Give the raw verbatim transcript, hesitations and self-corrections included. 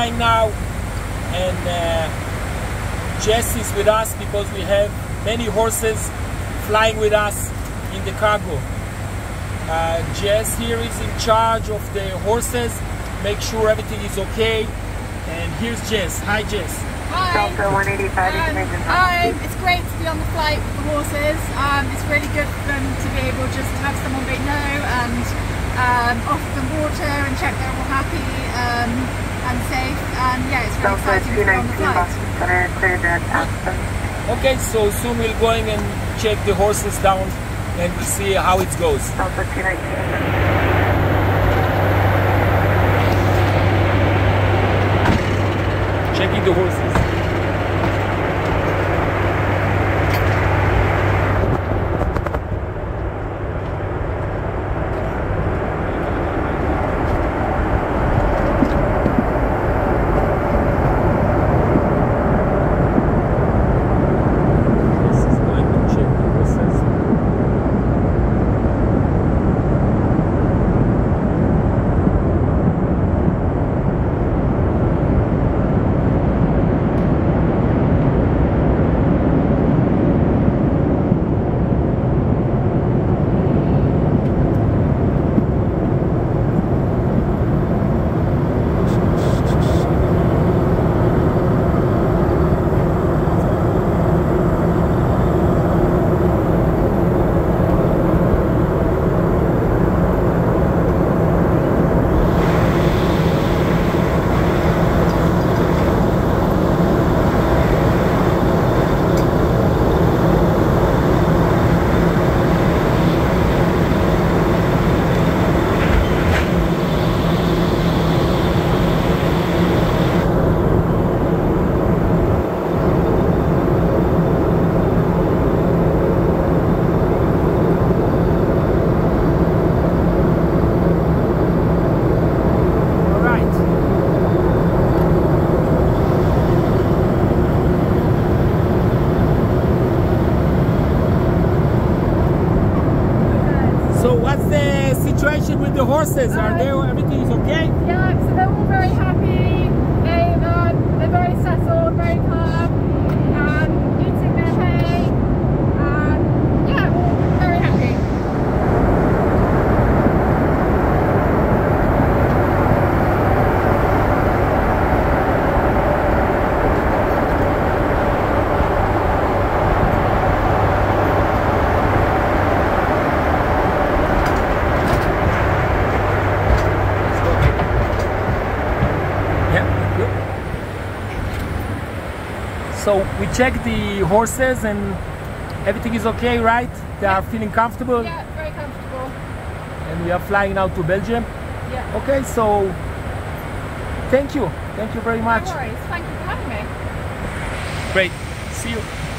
Right now, and uh, Jess is with us because we have many horses flying with us in the cargo. Uh, Jess here is in charge of the horses, make sure everything is okay. And here's Jess. Hi, Jess. Hi. Delta one eighty-five. Um, um, it's great to be on the flight with the horses. Um, it's really good for them to be able just to have someone they know and um, offer them water and check they're all happy um, and safe. And yeah, it's really exciting to be on the flight. Okay, so soon we're going and check the horses down and we'll see how it goes. Delta two nineteen. Checking the horses. So what's the situation with the horses? Are they, everything is okay? Yeah, so they're all very happy. They've, um, they're very settled, very calm, um, eating their hay, and yeah, all very happy. So we checked the horses and everything is okay, right? They Yeah. are feeling comfortable? Yeah, very comfortable. And we are flying now to Belgium? Yeah. Okay, so thank you. Thank you very much. No worries. Thank you for having me. Great. See you.